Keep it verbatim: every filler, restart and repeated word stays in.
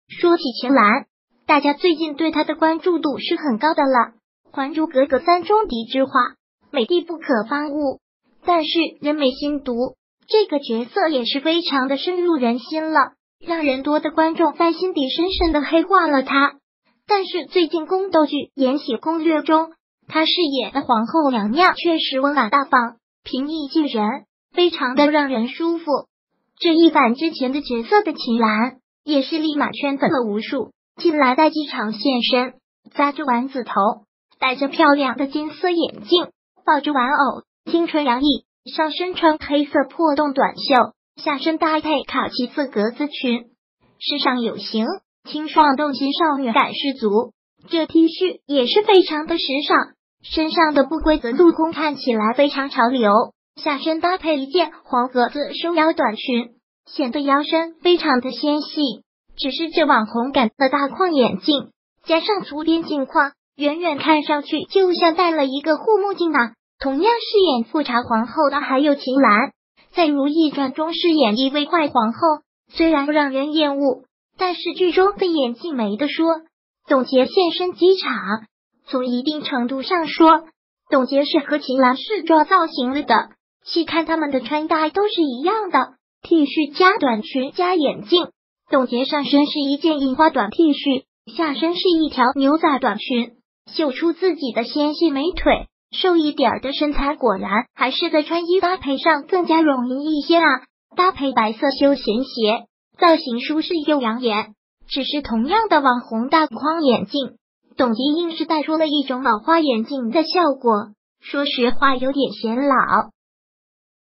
说起秦岚，大家最近对她的关注度是很高的了。还珠格格三中嫡之花，美丽不可方物，但是人美心毒，这个角色也是非常的深入人心了，让人多的观众在心底深深的黑化了她。但是最近宫斗剧《延禧攻略》中，她饰演的皇后娘娘确实温婉大方，平易近人，非常的让人舒服。这一反之前的角色的秦岚，也是立马圈粉了无数。秦岚在机场现身，扎着丸子头，戴着漂亮的金丝眼镜，抱着玩偶，青春洋溢，上身穿黑色破洞短袖，下身搭配卡其色格子裙，时尚有型，清爽动心，少女感十足。这 T 恤也是非常的时尚，身上的不规则镂空看起来非常潮流，下身搭配一件黄格子收腰短裙，显得腰身非常的纤细。只是这网红感的大框眼镜，加上粗边镜框，远远看上去就像戴了一个护目镜啊。同样饰演富察皇后的还有秦岚，在《如懿传》中饰演一位坏皇后，虽然让人厌恶，但是剧中的演技没得说。董洁现身机场，从一定程度上说，董洁是和秦岚是抓造型了的。细看他们的穿搭都是一样的 ，T 恤加短裙加眼镜。董洁上身是一件印花短 T 恤，下身是一条牛仔短裙，秀出自己的纤细美腿，瘦一点的身材果然还是在穿衣搭配上更加容易一些啊。搭配白色休闲鞋，造型舒适又养眼。只是同样的网红大框眼镜，董洁硬是戴出了一种老花眼镜的效果，说实话有点显老。